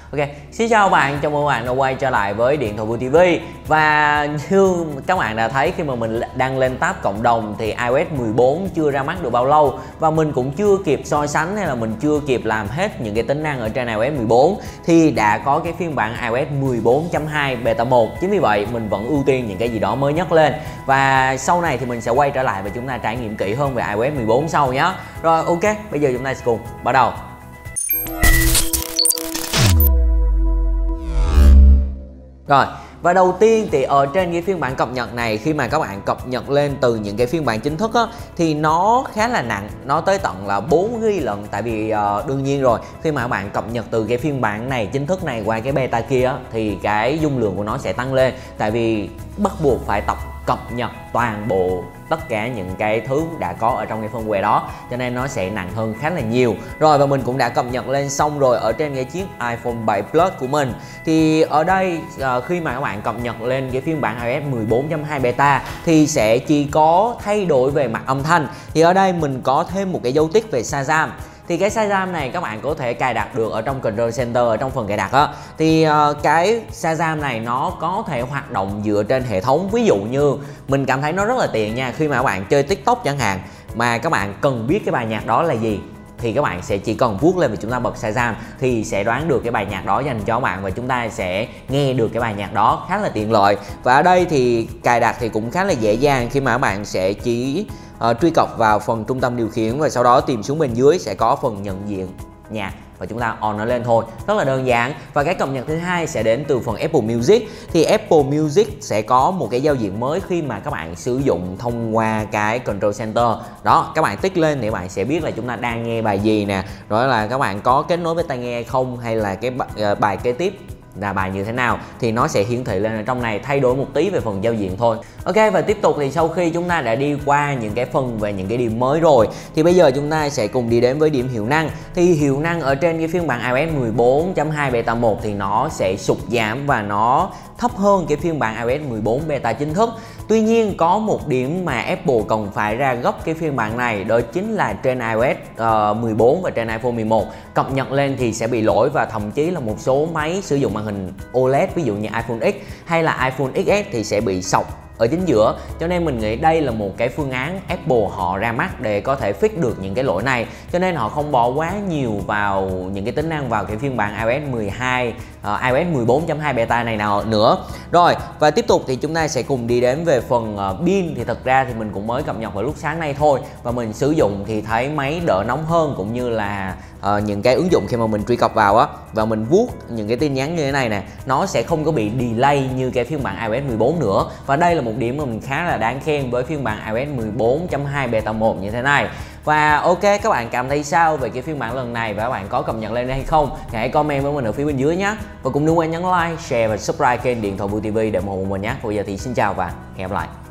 Ok, xin chào bạn, chào mừng bạn đã quay trở lại với Điện thoại Vui TV. Và như các bạn đã thấy khi mà mình đăng lên tab cộng đồng thì iOS 14 chưa ra mắt được bao lâu, và mình cũng chưa kịp so sánh hay là mình chưa kịp làm hết những cái tính năng ở trên iOS 14 thì đã có cái phiên bản iOS 14.2 Beta 1. Chính vì vậy mình vẫn ưu tiên những cái gì đó mới nhất lên, và sau này thì mình sẽ quay trở lại và chúng ta trải nghiệm kỹ hơn về iOS 14 sau nhé. Rồi ok, bây giờ chúng ta sẽ cùng bắt đầu. Rồi, và đầu tiên thì ở trên cái phiên bản cập nhật này, khi mà các bạn cập nhật lên từ những cái phiên bản chính thức á, thì nó khá là nặng, nó tới tận là 4 GB lận. Tại vì đương nhiên rồi, khi mà các bạn cập nhật từ cái phiên bản này chính thức này qua cái beta kia á, thì cái dung lượng của nó sẽ tăng lên. Tại vì bắt buộc phải cập nhật toàn bộ tất cả những cái thứ đã có ở trong cái firmware đó, cho nên nó sẽ nặng hơn khá là nhiều. Rồi, và mình cũng đã cập nhật lên xong rồi ở trên cái chiếc iPhone 7 Plus của mình. Thì ở đây khi mà các bạn cập nhật lên cái phiên bản iOS 14.2 beta thì sẽ chỉ có thay đổi về mặt âm thanh. Thì ở đây mình có thêm một cái dấu tích về Shazam. Thì cái Shazam này các bạn có thể cài đặt được ở trong Control Center, ở trong phần cài đặt á. Thì cái Shazam này nó có thể hoạt động dựa trên hệ thống. Ví dụ như mình cảm thấy nó rất là tiện nha, khi mà các bạn chơi TikTok chẳng hạn, mà các bạn cần biết cái bài nhạc đó là gì, thì các bạn sẽ chỉ cần vuốt lên và chúng ta bật Shazam thì sẽ đoán được cái bài nhạc đó dành cho các bạn, và chúng ta sẽ nghe được cái bài nhạc đó, khá là tiện lợi. Và ở đây thì cài đặt thì cũng khá là dễ dàng, khi mà các bạn sẽ chỉ truy cập vào phần trung tâm điều khiển và sau đó tìm xuống bên dưới sẽ có phần nhận diện nhạc và chúng ta on nó lên thôi, rất là đơn giản. Và cái cập nhật thứ hai sẽ đến từ phần Apple Music. Thì Apple Music sẽ có một cái giao diện mới khi mà các bạn sử dụng thông qua cái Control Center đó. Các bạn tích lên thì các bạn sẽ biết là chúng ta đang nghe bài gì nè, rồi là các bạn có kết nối với tai nghe không, hay là cái bài kế tiếp là bài như thế nào thì nó sẽ hiển thị lên ở trong này, thay đổi một tí về phần giao diện thôi. Ok, và tiếp tục thì sau khi chúng ta đã đi qua những cái phần về những cái điểm mới rồi thì bây giờ chúng ta sẽ cùng đi đến với điểm hiệu năng. Thì hiệu năng ở trên cái phiên bản iOS 14.2 beta 1 thì nó sẽ sụt giảm và nó thấp hơn cái phiên bản iOS 14 beta chính thức. Tuy nhiên có một điểm mà Apple cần phải ra gấp cái phiên bản này, đó chính là trên iOS 14 và trên iPhone 11 cập nhật lên thì sẽ bị lỗi, và thậm chí là một số máy sử dụng màn hình OLED ví dụ như iPhone X hay là iPhone XS thì sẽ bị sọc ở chính giữa. Cho nên mình nghĩ đây là một cái phương án Apple họ ra mắt để có thể fix được những cái lỗi này, cho nên họ không bỏ quá nhiều vào những cái tính năng vào cái phiên bản iOS 12 iOS 14.2 beta này nào nữa. Rồi, và tiếp tục thì chúng ta sẽ cùng đi đến về phần pin. Thì thật ra thì mình cũng mới cập nhật vào lúc sáng nay thôi, và mình sử dụng thì thấy máy đỡ nóng hơn, cũng như là những cái ứng dụng khi mà mình truy cập vào á và mình vuốt những cái tin nhắn như thế này nè, nó sẽ không có bị delay như cái phiên bản iOS 14 nữa. Và đây là một điểm mà mình khá là đáng khen với phiên bản iOS 14.2 beta 1 như thế này. Và ok, các bạn cảm thấy sao về cái phiên bản lần này và các bạn có cập nhật lên hay không? Hãy comment với mình ở phía bên dưới nhé. Và cũng đừng quên nhấn like, share và subscribe kênh Điện thoại Vui TV để ủng hộ mình nhé. Bây giờ thì xin chào và hẹn gặp lại.